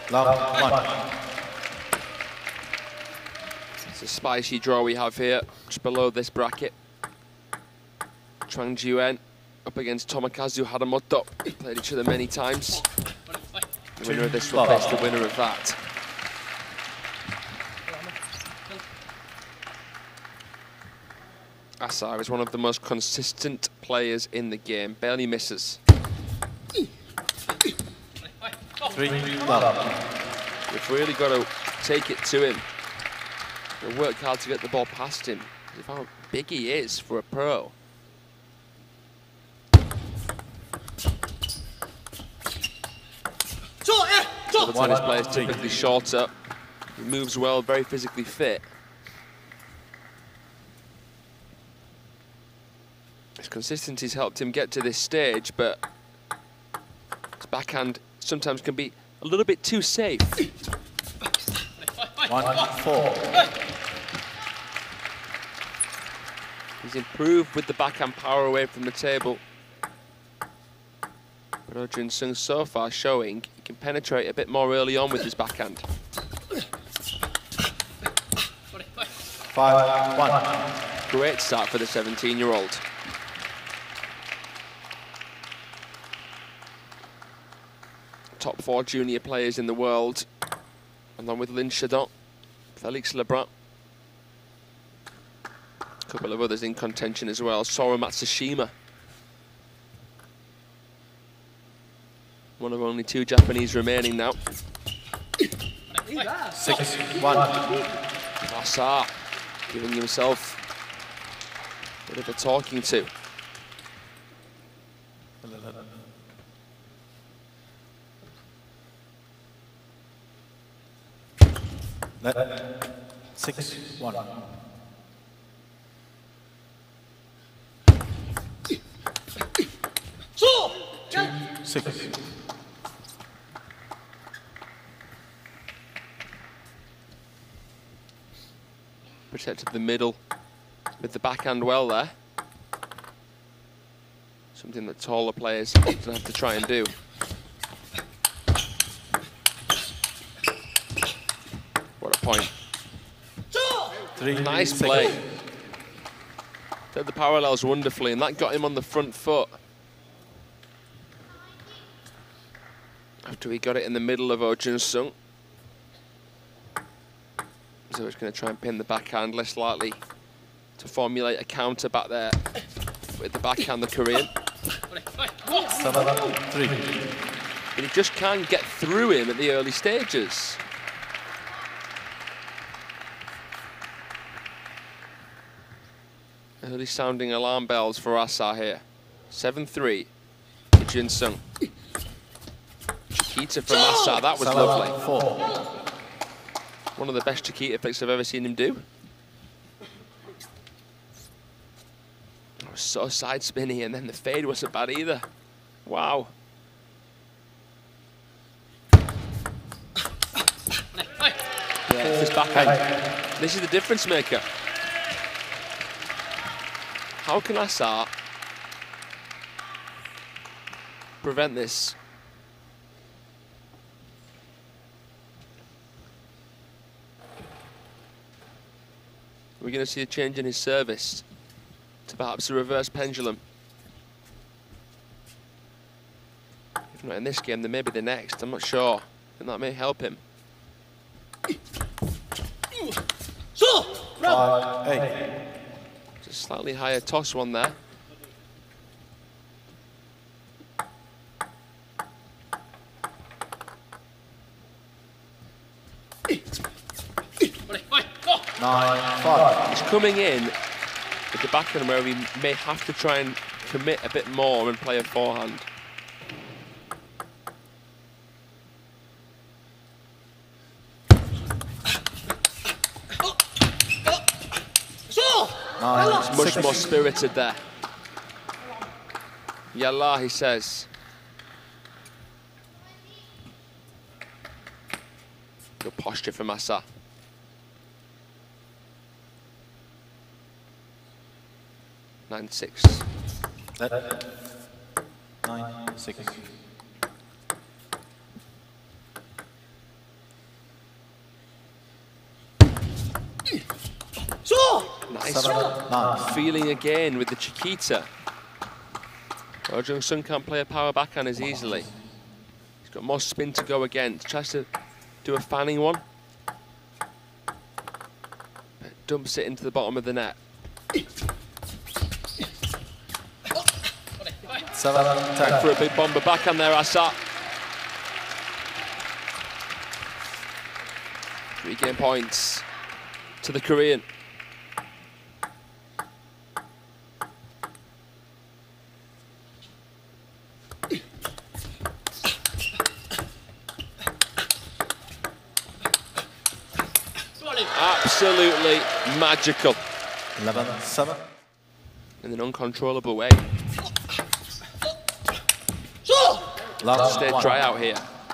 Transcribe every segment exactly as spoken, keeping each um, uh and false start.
Love one. It's a spicy draw we have here, just below this bracket. Chuang Jiuan up against Tomokazu Haramoto. Played each other many times. The winner of this will face the winner of that. Asar is one of the most consistent players in the game. Barely misses. Three, love. We've really got to take it to him. We'll work hard to get the ball past him. Of how big he is for a pro. The tennis player is typically shorter. He moves well, very physically fit. His consistency's helped him get to this stage, but his backhand sometimes can be a little bit too safe. One, four. He's improved with the backhand power away from the table. But Oh Jun-sung so far showing he can penetrate a bit more early on with his backhand. Five, one. Great start for the seventeen-year-old. Top four junior players in the world, along with Lin Chadon, Felix Lebrun. A couple of others in contention as well. Sora Matsushima. One of only two Japanese remaining now. Six, one. Asar giving himself a bit of a talking to. Six, one. Two, six. Protected the middle with the backhand well there. Something that taller players often have to try and do. What a point. Three, nice six. play. Did the parallels wonderfully, and that got him on the front foot. After he got it in the middle of Oh Jun-sung. So he's going to try and pin the backhand, less likely to formulate a counter back there with the backhand, the Korean. Seven, three. But he just can't get through him at the early stages. Early sounding alarm bells for Asar here. seven three to Jin-sung. Chiquita from Asar, that was lovely. Four. One of the best Chiquita flicks I've ever seen him do. It was so side spinny, and then the fade wasn't bad either. Wow. Yeah, it's his backhand. This is the difference maker. How can Asar prevent this? We're going to see a change in his service to perhaps a reverse pendulum. If not in this game, then maybe the next. I'm not sure. And that may help him. Five, eight. It's a slightly higher toss one there. Nine, five. He's coming in with the backhand where he may have to try and commit a bit more and play a forehand. Nine, It's much six. more spirited there. Yallah, he says. Good posture from Asar. Nine six. Nine, six. Seven, nine. Feeling again with the Chiquita. Oh Jung-sung can't play a power backhand as easily. He's got more spin to go again. Tries to do a fanning one. But dumps it into the bottom of the net. Seven, ten. For a big bomber backhand there, Assar. Three game points to the Korean. Absolutely magical. Eleven, seven. In an uncontrollable way. Last Stayed one. dry out here.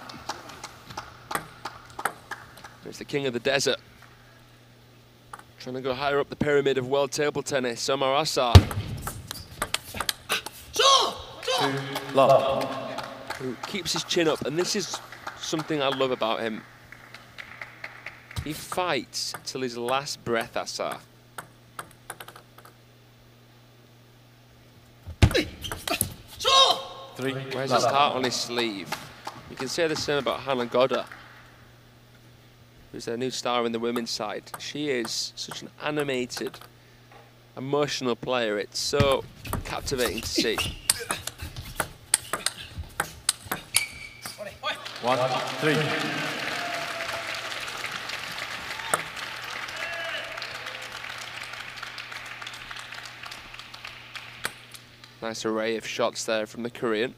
There's the king of the desert. Trying to go higher up the pyramid of world table tennis, Omar Assar. Two, love. Who keeps his chin up, and this is something I love about him. He fights till his last breath, Assar. Three, Wears love. his heart on his sleeve. You can say the same about Hannah Godda, who's their new star in the women's side. She is such an animated, emotional player. It's so captivating to see. One, three. Nice array of shots there from the Korean.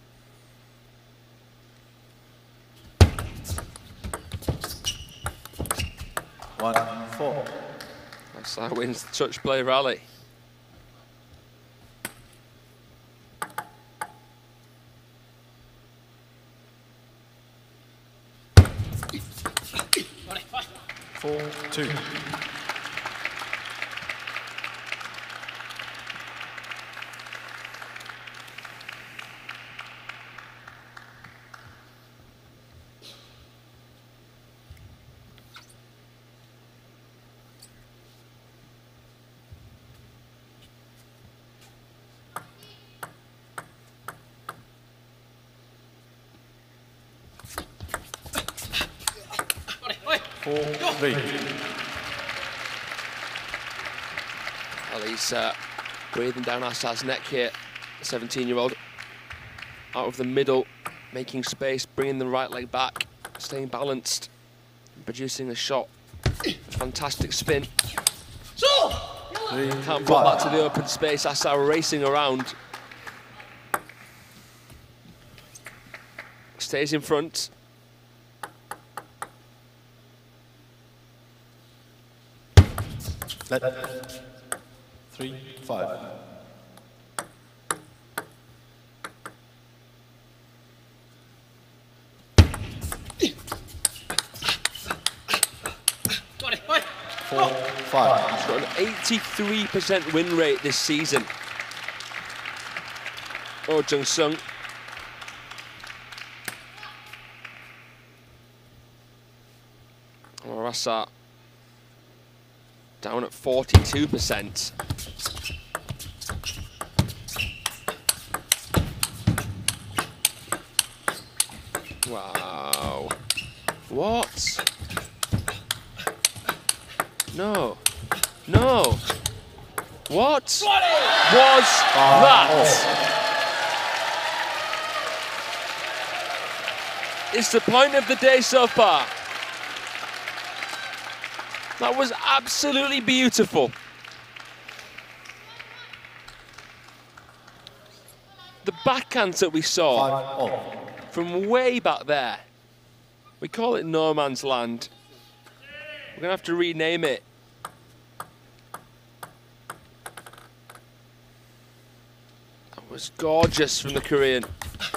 One, four. Assar wins the touch play rally. Four, two. Four, three. Well, he's uh, breathing down Assar's neck here, seventeen-year-old. Out of the middle, making space, bringing the right leg back, staying balanced, and producing a shot. A fantastic spin. Three, Can't put that to the open space. Assar racing around. Stays in front. Let. Three, five. Four, five. He's got an eighty-three percent win rate this season. Oh Jung-sung. Oh, Assar down at forty-two percent. Wow. What? No. No. What was that? It's the point of the day so far. That was absolutely beautiful. The backhands that we saw Five, all. from way back there, we call it no man's land. We're gonna have to rename it. That was gorgeous from the Korean.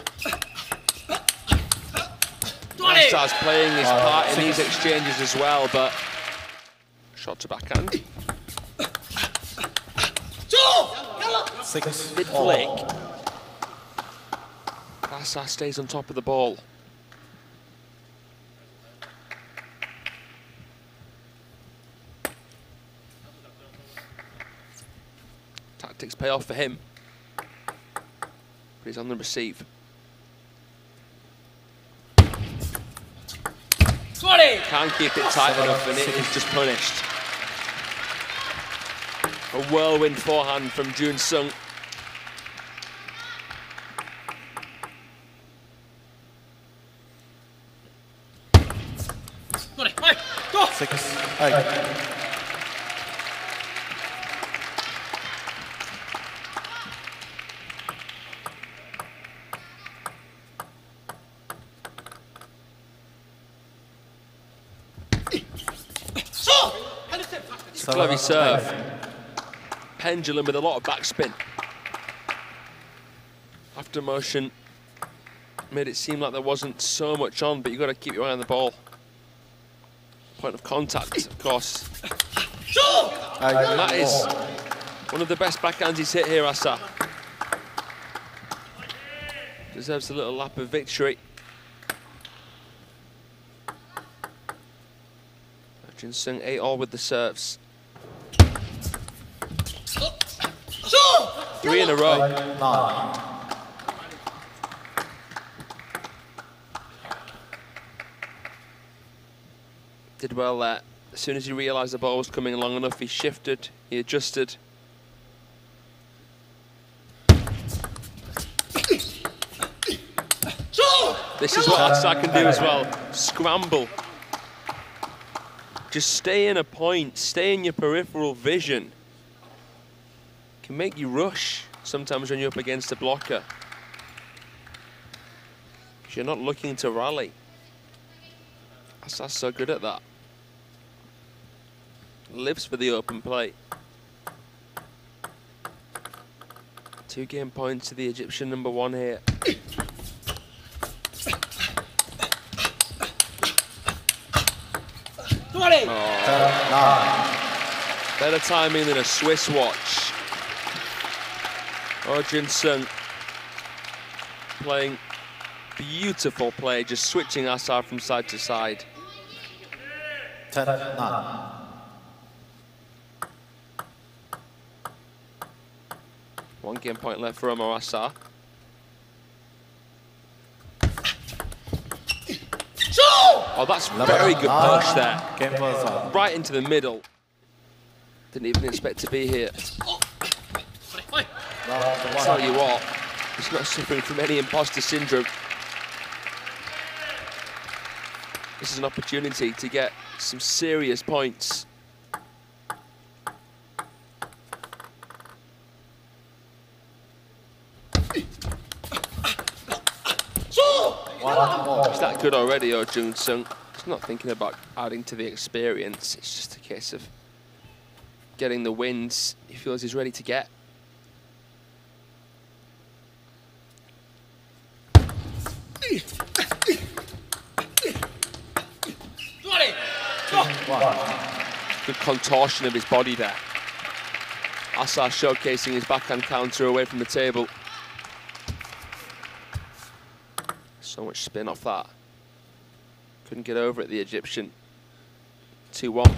Assar's playing his part in these exchanges as well, but shot to backhand. Six, Mid all. flick. Assar stays on top of the ball. pay off for him. But he's on the receive. twenty. Can't keep it tight enough, and it is just punished. A whirlwind forehand from Jun Sung. Six, eight. Clever serve. Pendulum with a lot of backspin. After motion made it seem like there wasn't so much on, but you've got to keep your eye on the ball. Point of contact, of course. And that is one of the best backhands he's hit here, Assar. Deserves a little lap of victory. Jun Sung eight all with the serves. Three in a row. Nine. Did well there. As soon as he realised the ball was coming long enough, he shifted, he adjusted. This is what Assar can do as well. Scramble. Just stay in a point, stay in your peripheral vision. Can make you rush sometimes when you're up against a blocker. Because you're not looking to rally. Assar's so good at that. Lives for the open play. Two game points to the Egyptian number one here. Oh. Better timing than a Swiss watch. Oh, Jun Sung playing beautiful play, just switching Assar from side to side. Ten, nine. One game point left for Omar Assar. Oh, that's very good push there. Game was on. Right into the middle. Didn't even expect to be here. I'll tell you what, he's not suffering from any imposter syndrome. This is an opportunity to get some serious points. He's that good already, Oh Jun Sung. He's not thinking about adding to the experience. It's just a case of getting the wins he feels he's ready to get. Good contortion of his body there. Assar showcasing his backhand counter away from the table. So much spin off that. Couldn't get over it, the Egyptian. two one.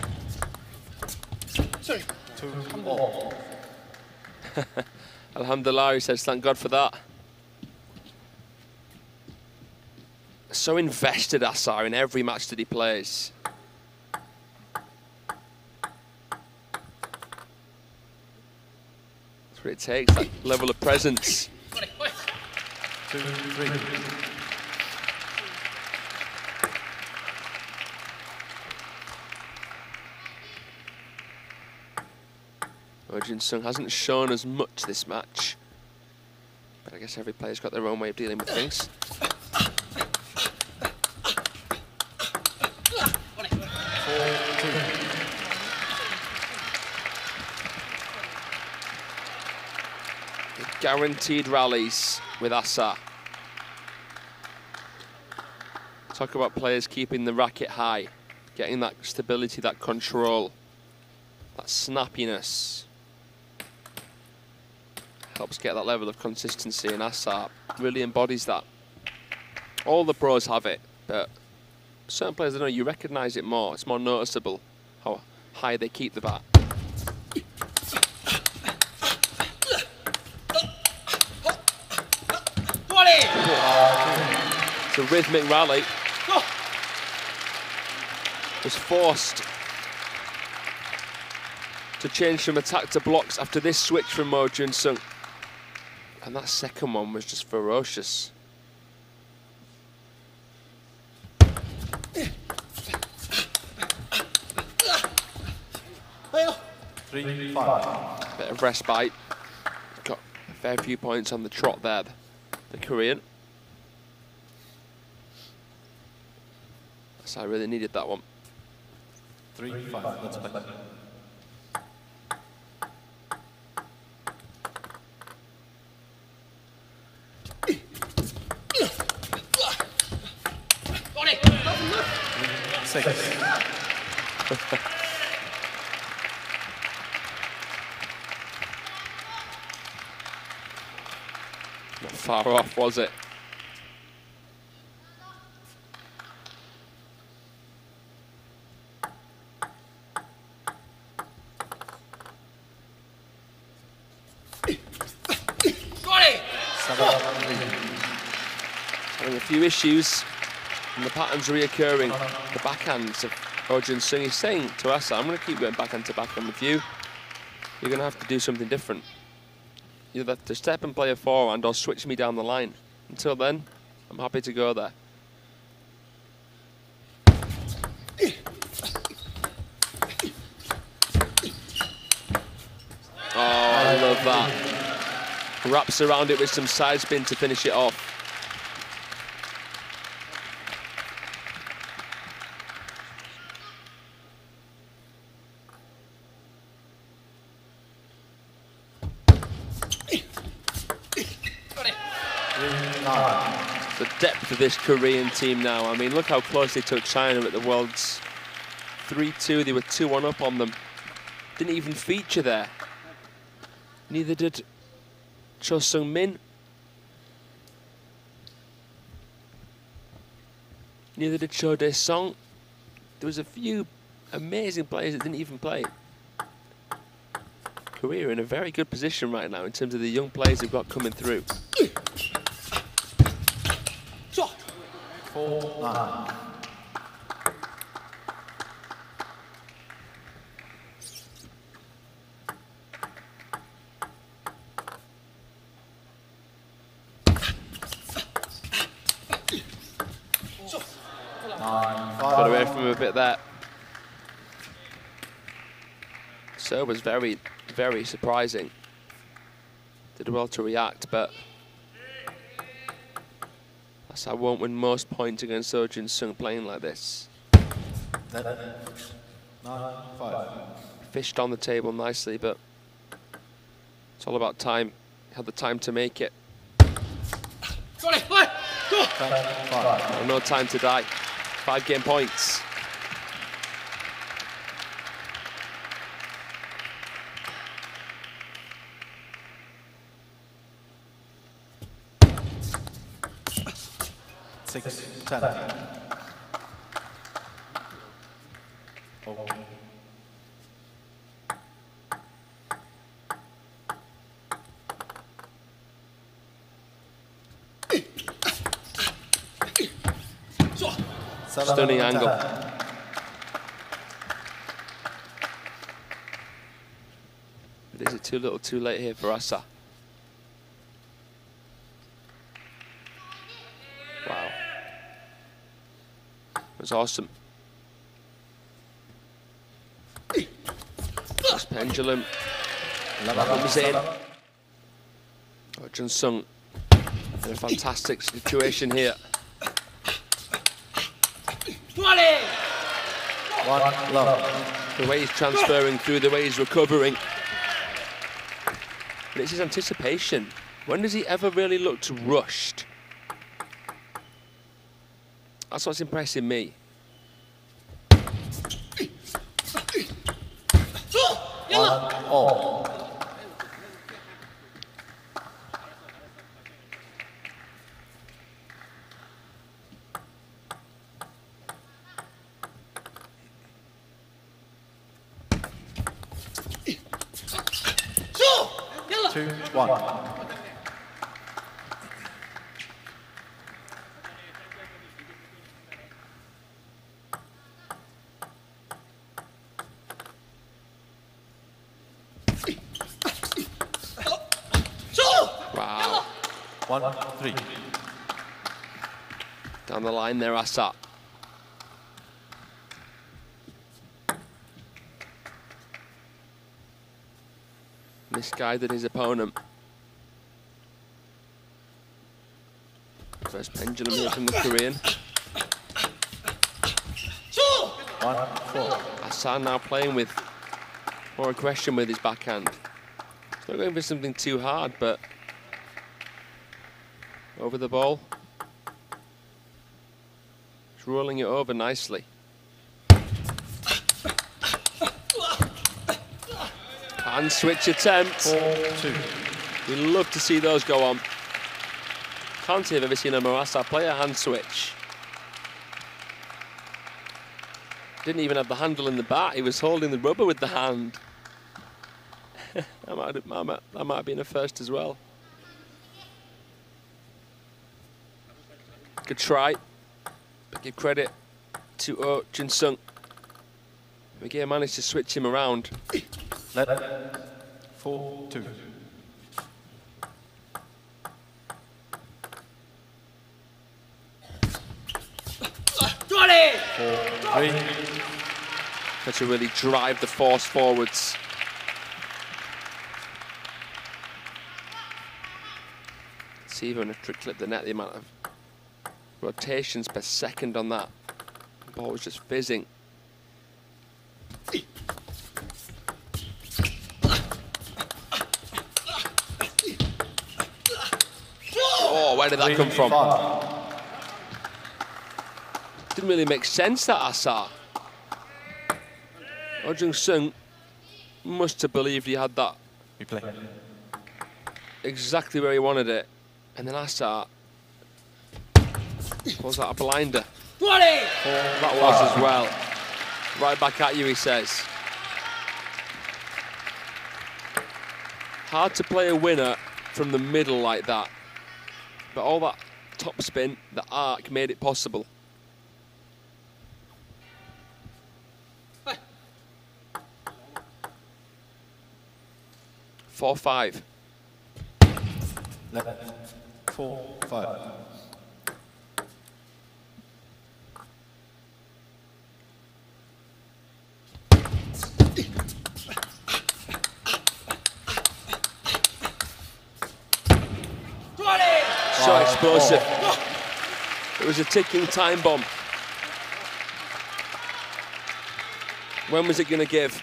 Two, all. Alhamdulillah, he says, thank God for that. So invested, Assar, in every match that he plays. That's what it takes, that level of presence. Two, three. Oh Jun Sung hasn't shown as much this match, but I guess every player's got their own way of dealing with things. Guaranteed rallies with Assar. Talk about players keeping the racket high, getting that stability, that control, that snappiness. Helps get that level of consistency, and Assar really embodies that. All the pros have it, but certain players, I don't know, you recognise it more. It's more noticeable how high they keep the bat. It's a rhythmic rally. Was forced to change from attack to blocks after this switch from Mo Jun-sung. And that second one was just ferocious. Three, five. Bit of respite. Got a fair few points on the trot there, the Korean. So I really needed that one. Three, five. Let's play. Six. Not far off, was it? Having a few issues and the patterns reoccurring. The backhands of Oh Jun-sung. He's saying to us, I'm going to keep going backhand to backhand with you. You're going to have to do something different. You have to step and play a forehand or switch me down the line. Until then, I'm happy to go there. Oh, I love that. Wraps around it with some side spin to finish it off. The depth of this Korean team now. I mean, look how close they took China at the Worlds. three two, they were two one up on them. Didn't even feature there. Neither did Cho Sung-min. Neither did Cho Dae-sung. There was a few amazing players that didn't even play. Korea in a very good position right now in terms of the young players they've got coming through. Four, nine. Got away from him a bit there. So it was very, very surprising. Did well to react, but that's I won't win most points against Oh Jun-sung playing like this. Nine, five. Fished on the table nicely, but it's all about time. Had the time to make it. Ten, five. No time to die. Five game points. Six, ten. Oh. Stunning angle. But is it too little too late here for Asa? Wow. It was awesome. This pendulum comes in. Oh, Jun-sung in a fantastic situation here. One, love. The way he's transferring through, the way he's recovering. But it's his anticipation. When does he ever really look rushed? That's what's impressing me. One, all. Two, one. One, three. Down the line there, Assar. Misguided his opponent. First pendulum here from the Korean. One, four. Assar now playing with more aggression with his backhand. He's not going for something too hard, but over the ball. He's rolling it over nicely. Hand switch attempt. Four, two. We love to see those go on. Can't say I've ever seen a Mo Assar play a hand switch. Didn't even have the handle in the bat. He was holding the rubber with the hand. that, might have, that, might, that might have been a first as well. Good try. But give credit to Oh Jin-sung. McGear managed to switch him around. Let. Four, two. Four, three. Had to really drive the force forwards. See, even a trick clip the net, the amount of rotations per second on that. The ball was just fizzing. Oh, where did that come from? Didn't really make sense, that Assar. Oh Jin-sung must have believed he had that Replay. exactly where he wanted it. And then Assar pulls that a blinder. That was as well. Right back at you, he says. Hard to play a winner from the middle like that. But all that top spin, the arc, made it possible. Four, five. Left. Four, five. So explosive. It was a ticking time bomb. When was it going to give?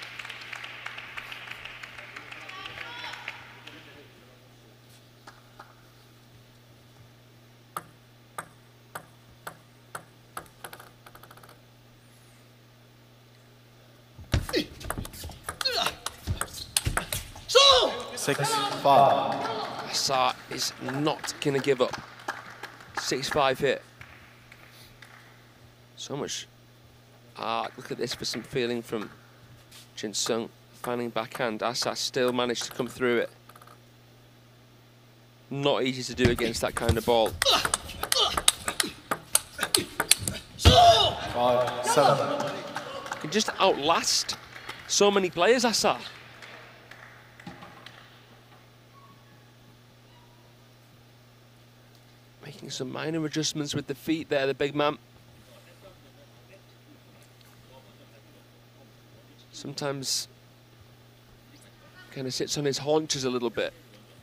Six, five. Assar is not going to give up. six five hit. So much art. Look at this for some feeling from Jin-sung. Finding backhand. Assar still managed to come through it. Not easy to do against that kind of ball. Five, seven. Can just outlast so many players, Assar. Making some minor adjustments with the feet there, the big man. Sometimes kind of sits on his haunches a little bit.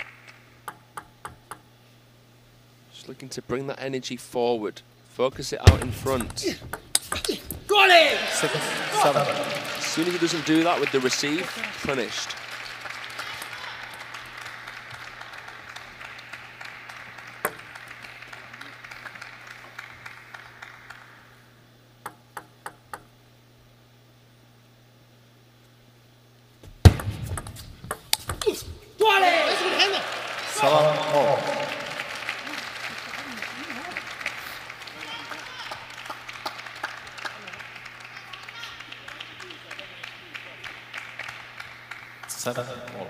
Just looking to bring that energy forward. Focus it out in front. Six, seven. As soon as he doesn't do that with the receive, punished. Seven, all. Seven, all.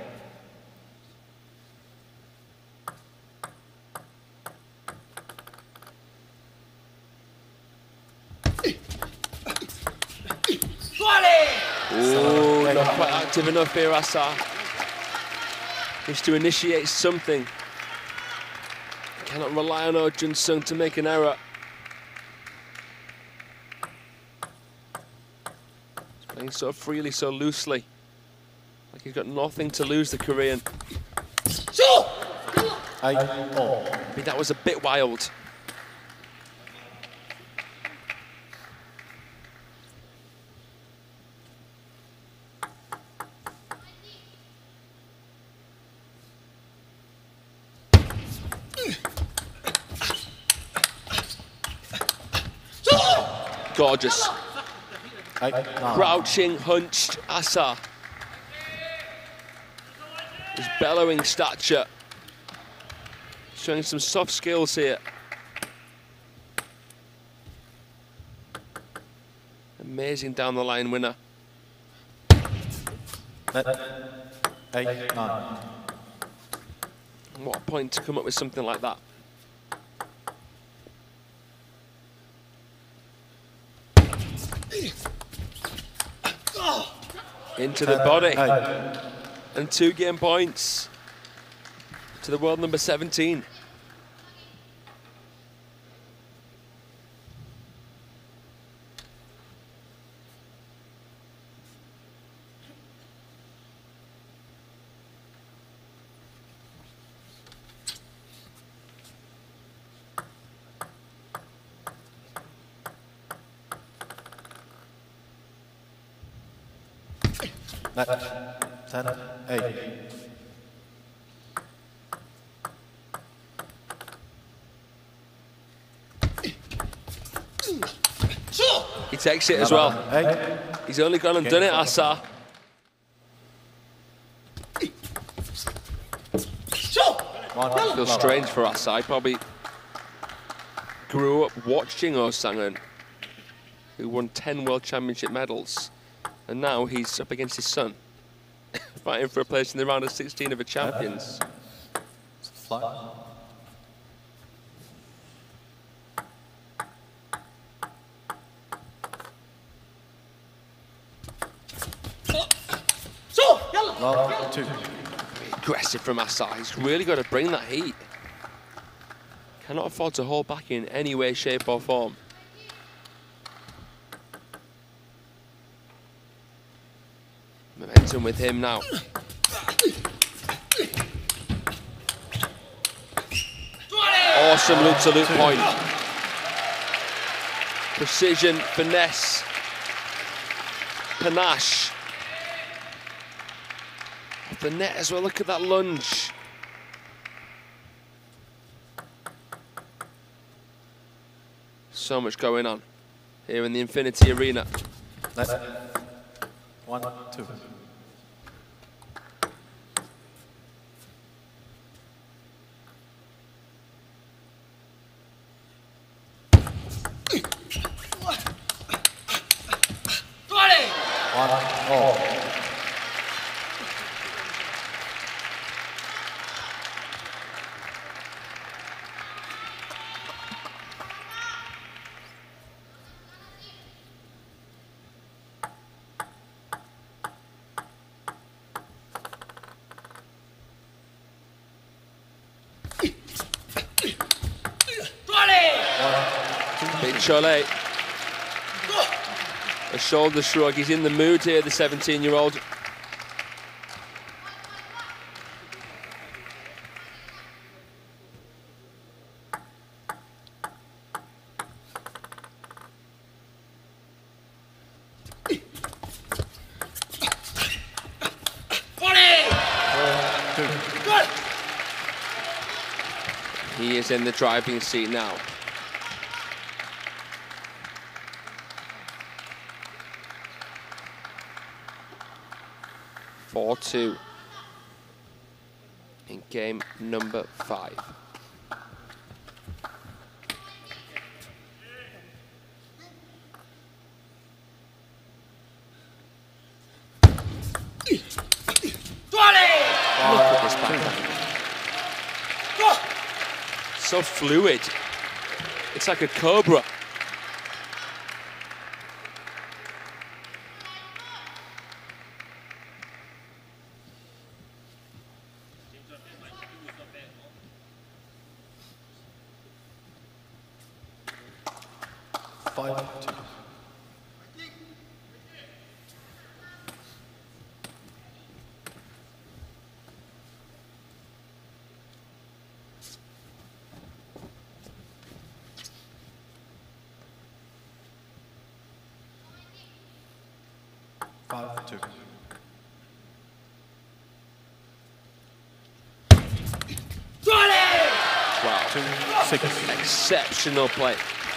Oh, not quite active enough here, Assar. Needs to initiate something. Cannot rely on Oh Jun-sung to make an error. He's playing so freely, so loosely. Like he's got nothing to lose, the Korean. Eight all. I mean, that was a bit wild. Gorgeous. Eight nine. Crouching, hunched, Assar. His bellowing stature. Showing some soft skills here. Amazing down the line winner. Eight nine. What a point to come up with something like that. Into the body. Eight. And two game points to the world number seventeen. Nine. Ten. Eight. He takes it as well. Eight. He's only gone and done it, Assar. One. Feels strange for Assar. He probably grew up watching Oh Sang-eun, who won ten World Championship medals. And now he's up against his son, fighting for a place in the round of sixteen of the champions. Flat. Love two. Aggressive from Assar. He's really got to bring that heat. Cannot afford to hold back in any way, shape or form. Momentum with him now. Awesome loop to loop point. Precision, finesse, panache. Off the net as well, look at that lunge. So much going on here in the Infinity Arena. One, two. One, all. Big Cholet. A shoulder shrug. He's in the mood here, the seventeen-year-old. He is in the driving seat now. four two in game number five. Look at this backhand. So fluid. It's like a cobra. Five, two. Five, two. Wow. Two, six. Exceptional play.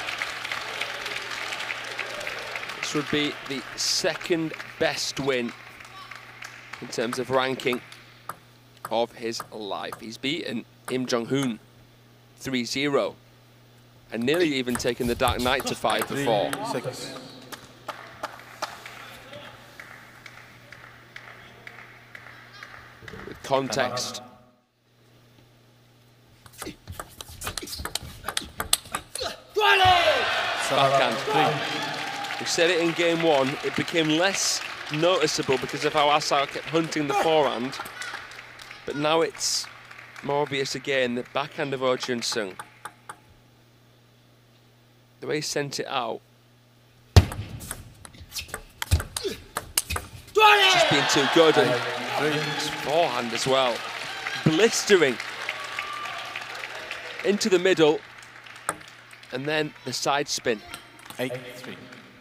This would be the second best win in terms of ranking of his life. He's beaten Im Jong-hoon three zero and nearly even taken the Dark Knight to five to four. Six. With context. Backhand. We said it in game one, it became less noticeable because of how Asar kept hunting the forehand. But now it's more obvious again, the backhand of Oh Jun-sung. The way he sent it out. Just being too good, and his forehand as well. Blistering. Into the middle. And then the side spin. Eight, three.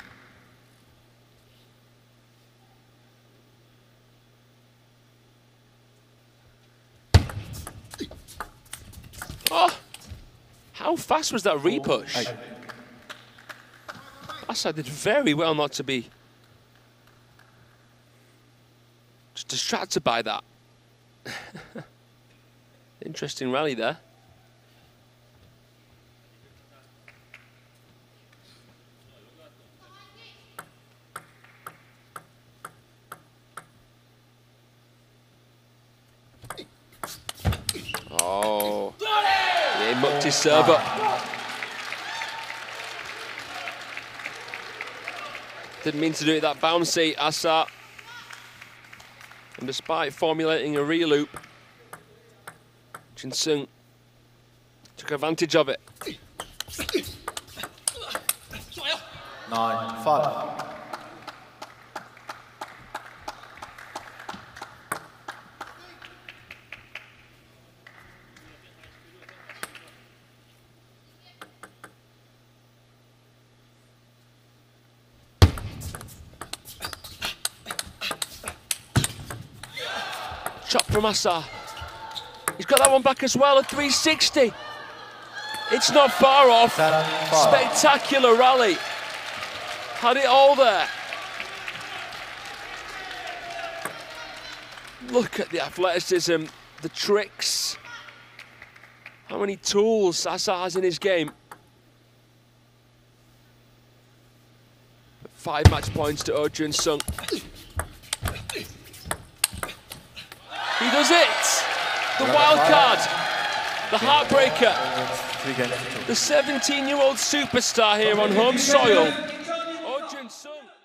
Oh, how fast was that repush? Eight. Asar did very well not to be just distracted by that. Interesting rally there. Oh, yeah, he mucked his serve up. Didn't mean to do it that bouncy, Asar. And despite formulating a re-loop, Jun-sung took advantage of it. Nine, five. Shot from Asar. He's got that one back as well, a three sixty. It's not far off. Spectacular rally. Had it all there. Look at the athleticism, the tricks. How many tools Asar has in his game. Five match points to Oh Jun-sung. He does it! The wild card, the heartbreaker, the seventeen-year-old superstar here on home soil, Oh Jun-sung.